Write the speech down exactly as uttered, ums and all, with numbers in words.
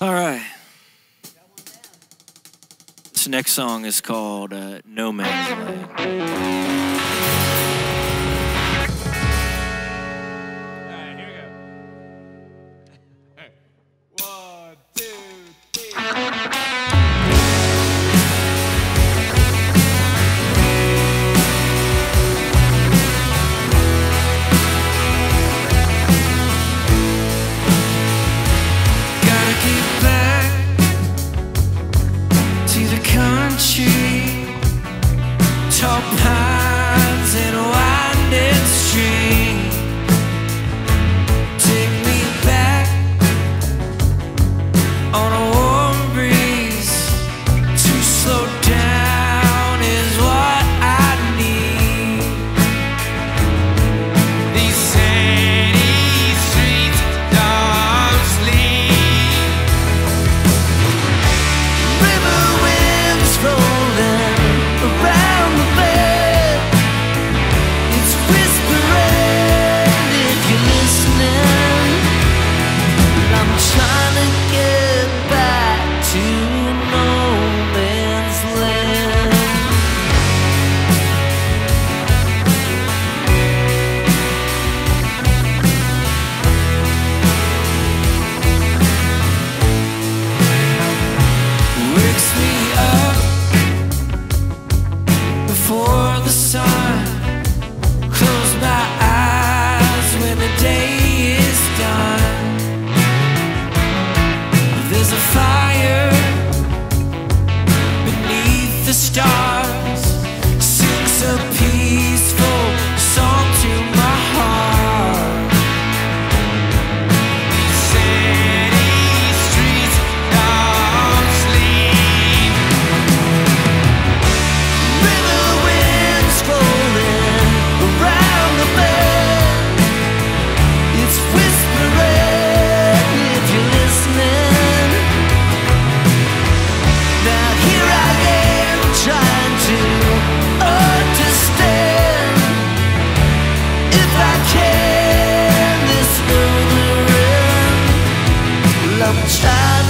All right. This next song is called uh, No Man's Land. Tall pines and winding stream, take me back on a warm breeze. To slow down is what I need. These city streets don't sleep. River winds rolling around the bed, it's whispering if you're listening. I'm trying to get back to no man's land. Wakes me up before the sun, close my eyes when the day is done. There's a fire beneath the stars, sings a peaceful song to my heart. These city streets don't sleep. River winds rolling around the bend, it's whispering if you're listening. Now here I am trying to understand, if I can, this will end. Well, I'm trying